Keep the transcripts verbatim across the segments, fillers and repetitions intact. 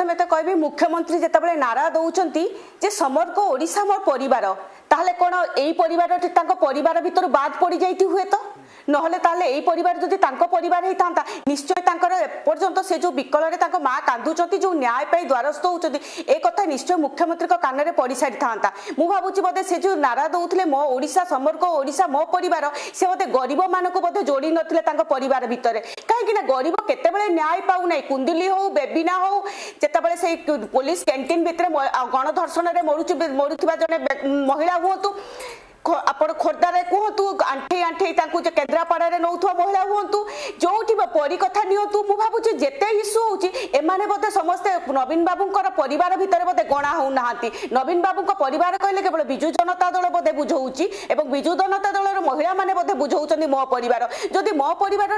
प्रथमे तो कहबी मुख्यमंत्री जितेबाला नारा दौरान जे समग्र ओडिशा मोर परिवार ताहले कोन एई परिवार परिवार भितर बाद पड़ जाती हुए तो नहले ताहले एई परिवार जदि तांको परिवार होता निश्चय तांकर एपर्यंत से जो विकल माँ कांदुचंती जो न्याय पाई द्वारस्थ होउचंती ए कथा निश्चय मुख्यमंत्री कान में पड़ सारी था मु भावुची बोधे से जो नारा दौले मो ओडिशा समग्र ओडिशा मो परिवार से बोधे गरीब मानक बोधे जोड़ी नथिले तांको परिवार भितर कहीं गरीब केतेबेले न्याय पाऊ ना कुंदिली हो बेबिना हो जितेबाला से पुलिस कैंटीन भितर गणधर्षण में मरुचु मरुवा जड़े महिला हूँ आपण खोर्धारे कहतु आंठे आंठे केन्द्रापड़ा नौ महिला हूँ जो परी कथा नियंतु मु भावुची जेते इश्यू होची एमाने बोधे समस्ते नवीन बाबूंकर परिवार भितर बोधे गणा होना नवीन बाबू परिवार कहले केवल विजु जनता दल बोधे बुझौची एवं विजु जनता दल महिला माने बोधे बुझौचंदी मो परिवार जदि मो परिवार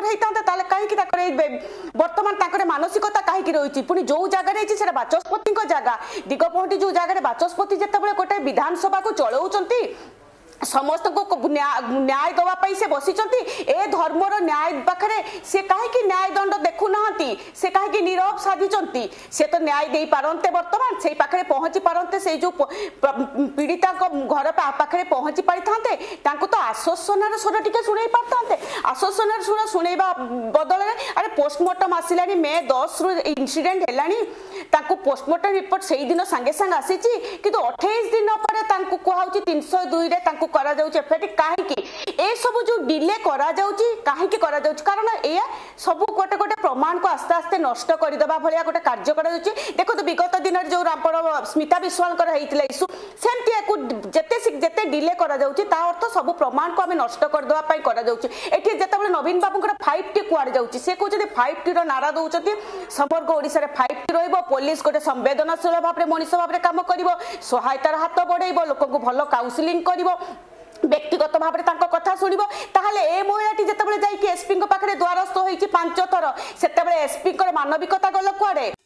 कहीं वर्तमान मानसिकता कहीं रही पुणी जो जगह बाचस्पति जगह दिगपहटी जो जगह बाचस्पति जिते गोटे विधानसभा को चलाउचंती समस्त को न्याय दवाई से बसी ए धर्मर न्याय पाखे से कहीं न्याय दंड देखु ना से कहीं नीरव साधी से तो न्याय दे पारते वर्तमान से पाखे पहुंची पारते से जो पीड़िता घर पाखे पहुंची पारि था तो आश्वासनार स्वर टी शुणई पारते आश्वासनार स्वर शुणा बदल अरे पोस्टमार्टम आसला मे दस रु इनसीडेंट है पोस्टमार्टम रिपोर्ट से दिन सांगे सांगे आसी कि अठाईस दिन पर कहूँ तीन सौ दुई करा जाउची एफआईटी काहेकि ए सब जो डिले करा जाउची काहेकि करा जाउची कारण ए सब गोटे गोटे प्रमाण को आस्ते आस्ते नष्ट कर देबा भलिया गोटे कार्य करा जाउची देखो तो विगत दिन जो रापड़ स्मिता विश्वाल कर हेइतले इशू सेमती एको जते जते डिले करा जाउची ता अर्थ सब प्रमाण को हमें नष्ट कर देबा पई करा जाउची एठी जेतेबेले नवीन बाबूंकर फाइव टी कुआड जाउची से कहउची फाइव टी रो नारा दउचती समग्र ओडिसा रे फाइव टी रहइबो पुलिस गोटे संवेदनशील भाव रे मनुष्य भाव रे काम करिवो सहायतार हाथ बढ़ाइबो लोक को भलो काउंसलिंग करिवो व्यक्तिगत भाव में कथा शुणव ताहले ए महिलाटी जितेबाला जाइए एसपी पाखे द्वारस्थ होती पांच थर से एसपी मानविकता गल कुआडे।